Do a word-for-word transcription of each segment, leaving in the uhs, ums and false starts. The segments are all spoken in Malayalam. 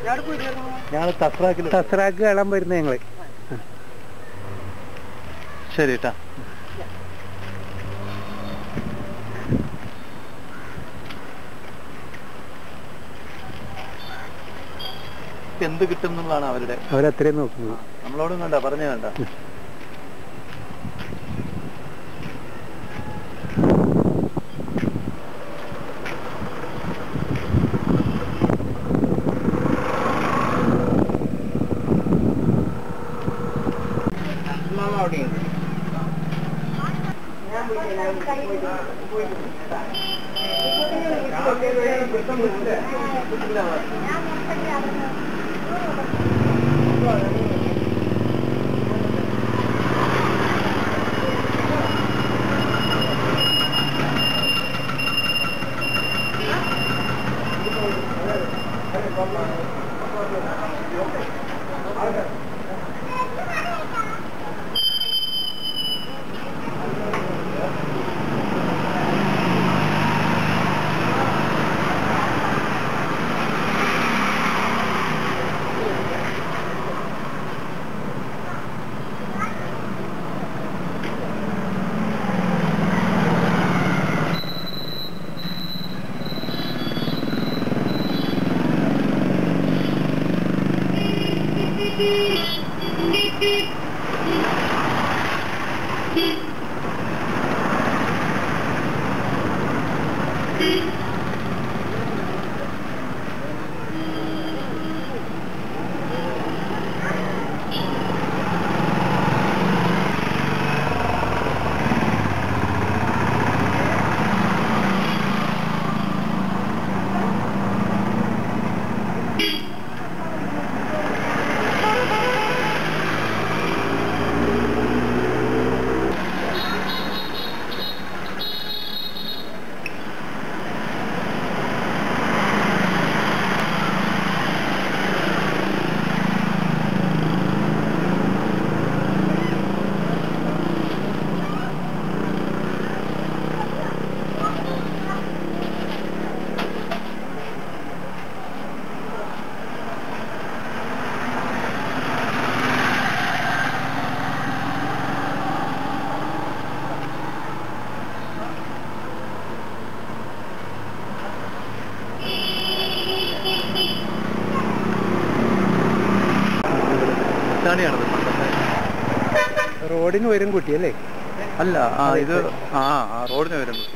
ഞങ്ങൾ തസ്രാക്കിൽ തസ്രാക്ക് കാണാൻ വരുന്നത് ഞങ്ങള്. ശരി കേട്ടാ. എന്ത് കിട്ടും എന്നുള്ളതാണ് അവരുടെ, അവരത്രയും നോക്കുന്നത്. നമ്മളോടും കണ്ട പറഞ്ഞു വേണ്ട. റോഡിന് വരും കുട്ടിയല്ലേ? അല്ല, ആ ഇത് ആ ആ റോഡിന് വരും കുട്ടി.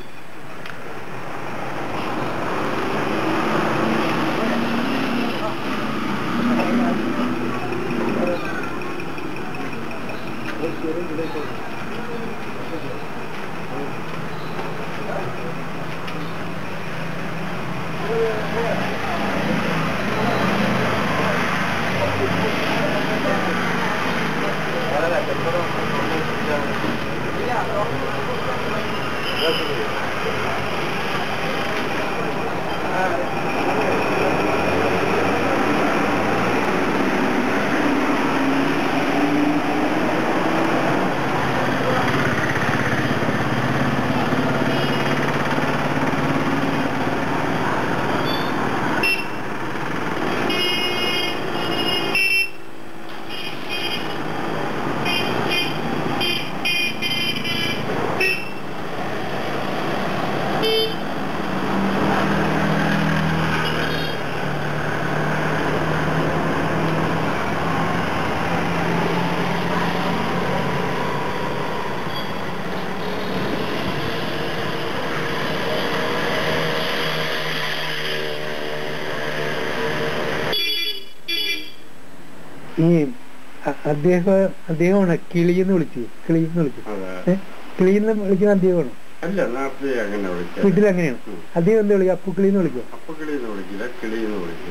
ഈ അദ്ദേഹം അദ്ദേഹമാണ് കിളിന്ന് വിളിച്ചു കിളിന്ന് വിളിച്ചു കിളിന്ന് വിളിക്കുന്ന അദ്ദേഹമാണ്. വീട്ടിൽ അങ്ങനെയാണ്. അദ്ദേഹം എന്താ വിളിക്കുക? അപ്പുക്കിളിന്ന് വിളിക്കും. അപ്പുക്കിളിന്ന് വിളിക്കില്ല, കിളിന്ന് വിളിക്കും.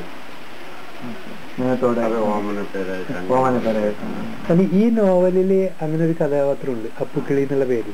ഈ നോവലില് അങ്ങനെ ഒരു കഥാപാത്രം ഉണ്ട്, അപ്പുക്കിളി എന്നുള്ള പേര്.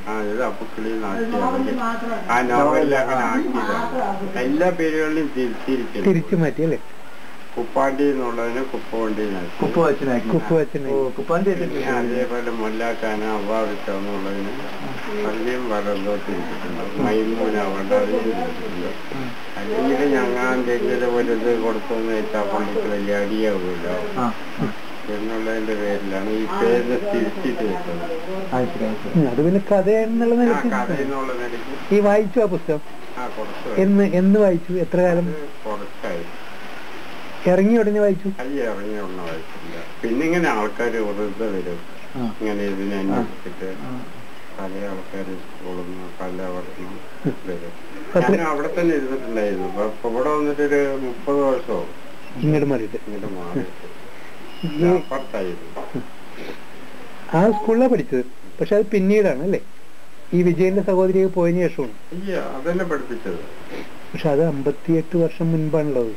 എല്ലാ പേരുകളിലും തിരിച്ചു മാറ്റി അല്ലേ? കുപ്പാണ്ടി എന്നുള്ളതിന് കുപ്പവണ്ടി കുപ്പ വച്ചനാക്കി കുപ്പ് വെച്ചിട്ടുണ്ടെങ്കിൽ കുപ്പാണ്ടി അതേപോലെ മുല്ലാക്കാന ഒ.V.Vijayan എന്നുള്ളതിന് അതിനെയും വരന്തോട്ടിരിച്ചിട്ടുണ്ട്. മൈമൂന കൊണ്ട് അതിനെയും ഇരിച്ചിട്ടുണ്ട്. അല്ലെങ്കിൽ ഞങ്ങൾ എന്തെങ്കിലും ഒരു ഇത് കൊടുത്തെന്ന് വെച്ചാൽ പള്ളിക്ക് വലിയ അടിയാവുമല്ലോ എന്നുള്ളതിന്റെ പേരിലാണ് ഈ പേരിനെ തിരിച്ചിട്ട് വെച്ചത്. അത് പിന്നെ കഥയെന്നുള്ള ആ നിലയ്ക്ക് കഥ എന്നുള്ള നിലയ്ക്ക് ഈ വായിച്ചു ആ പുസ്തകം ആ കുറച്ച് എന്ന് എന്ന് വായിച്ചു? എത്ര കാലം കുറച്ചായി. ഇറങ്ങി ഉടനെ വായിച്ചു? അയ്യ ഇറങ്ങിയ ഒന്നും വായിച്ചില്ല. പിന്നെ ഇങ്ങനെ ആൾക്കാർ വെറുതെ വരും ഇങ്ങനെ ഇതിനെ അന്വേഷിച്ചിട്ട് പല ആൾക്കാർ സ്കൂളിൽ നിന്ന് പല വർഷം വരും. ഞാൻ അവിടെ തന്നെ ഇരുന്നിട്ടുണ്ടായിരുന്നു. അപ്പൊ ഇവിടെ വന്നിട്ടൊരു മുപ്പത് വർഷവും ഇങ്ങോട്ട് മാറിയിട്ട് ഇങ്ങോട്ട് മാറിയിട്ട് അപ്പുറത്തായിരുന്നു. ആ സ്കൂളിലാണ് പഠിച്ചത്. പക്ഷെ അത് പിന്നീടാണ് അല്ലേ ഈ വിജയന്റെ സഹോദരിയെ പോയതിനു ശേഷമാണ്? അയ്യ അതന്നെ പഠിപ്പിച്ചത്. പക്ഷെ അത് അമ്പത്തിയെട്ട് വർഷം മുൻപാണുള്ളത്.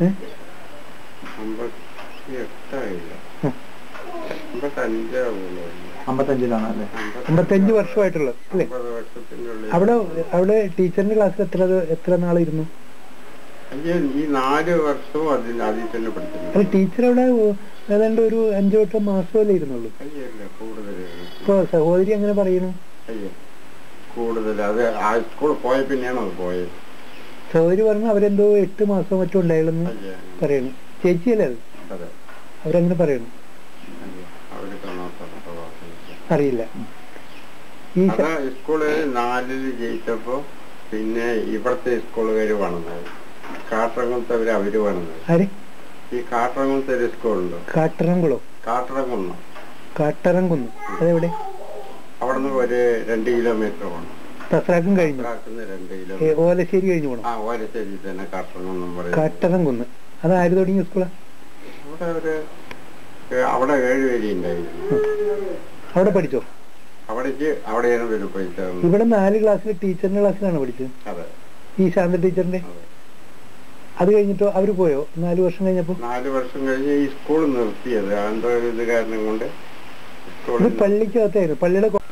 അമ്പത്തി എട്ടായില്ല അമ്പത്തഞ്ചാവുള്ളൂ. അമ്പത്തഞ്ചിലാണ് അല്ലേ? അമ്പത്തഞ്ച് വർഷമായിട്ടുള്ളത് അല്ലേ? അമ്പത് വർഷത്തിന്റെ ഉള്ളിൽ. അവിടെ അവിടെ ടീച്ചറിന്റെ ക്ലാസ്സിൽ എത്ര എത്ര നാളിരുന്നു? അയ്യ ഈ നാല് വർഷവും അതിന് അതിൽ തന്നെ പഠിച്ചിട്ടുണ്ട്. അല്ല ടീച്ചർ അവിടെ ഏതാണ്ട് ഒരു അഞ്ചു വട്ടം മാസമല്ലേ ഇരുന്നുള്ളൂ? അയ്യല്ല കൂടുതൽ. ഇപ്പൊ സഹോദരി അങ്ങനെ പറയുന്നു. അയ്യ കൂടുതൽ അത് ആ സ്കൂളിൽ പോയ പിന്നെയാണ് അത് പോയത്. സഹോദരി പറഞ്ഞു അവരെന്തോ എട്ട് മാസം മറ്റും ഉണ്ടായിരുന്നു പറയണു. ചേച്ചിയല്ലേ അത്? അതെ അവരങ്ങനെ പറയണു. അവര് അറിയില്ല. ഈ അതാ സ്കൂള് നാലില് ജയിച്ചപ്പോ പിന്നെ ഇവിടത്തെ സ്കൂളുകാര് വന്നത് കാട്ടറങ്ങുന്നവര് അവര് വന്നത്. ആര്? ഈ കാട്ടറങ്ങുന്നത്തെ ഒരു സ്കൂളുണ്ട്. കാട്ടറംകുളോ? കാട്ടറങ്ങുന്നു. കാട്ടറംകുന്ന് അതെവിടെ? അവിടെ നിന്ന് ഒരു രണ്ട് കിലോമീറ്റർ പോകണം. തസ്രാക്കും കഴിഞ്ഞു രണ്ട് കിലോമീറ്റർ ഓലശ്ശേരി കഴിഞ്ഞു പോകണം. ആ ഓലശ്ശേരി തന്നെ കാട്ടറങ്ങുന്നും പറയും. കാട്ടറംകുന്ന് അത് ആര് തുടങ്ങിയ സ്കൂളാ? അവിടെ ഒരു അവിടെ ഏഴുപേരി ഉണ്ടായിരുന്നു. അവിടെ പഠിച്ചോ? അവിടേക്ക് അവിടെയാണ് വരും പഠിച്ചത്. ഇവിടെ നാല് ക്ലാസ്സിൽ ടീച്ചറിന്റെ ക്ലാസ്സിലാണ് പഠിച്ചത്. അതെ ഈ ശാന്ത ടീച്ചറിന്റെ. അത് കഴിഞ്ഞിട്ടോ അവര് പോയോ? നാല് വർഷം കഴിഞ്ഞപ്പോ? നാല് വർഷം കഴിഞ്ഞ് ഈ സ്കൂൾ നിർത്തിയത് എന്തോ ഒരു ഇത് കാരണം കൊണ്ട് ഇത് പള്ളിക്കകത്തായിരുന്നു. പള്ളിയുടെ